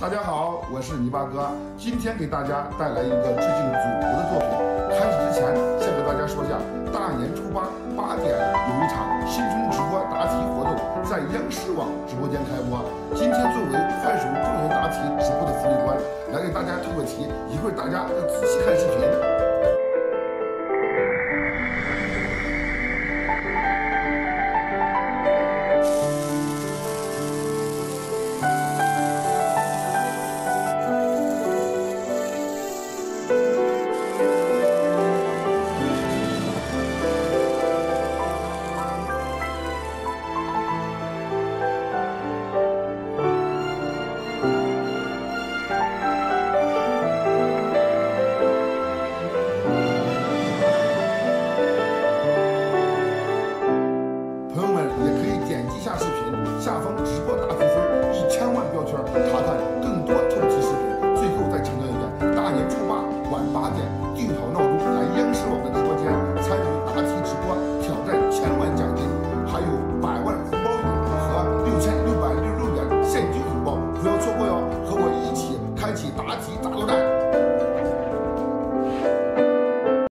大家好，我是泥巴哥，今天给大家带来一个致敬祖国的作品。开始之前，先给大家说下，大年初8点有一场新春直播答题活动，在央视网直播间开播。今天作为快手状元答题直播的福利官，来给大家透个题，一会儿大家要仔细看视频。下方直播答题分1000万标签，查看更多透题视频。最后再强调一遍，大年初8晚8点。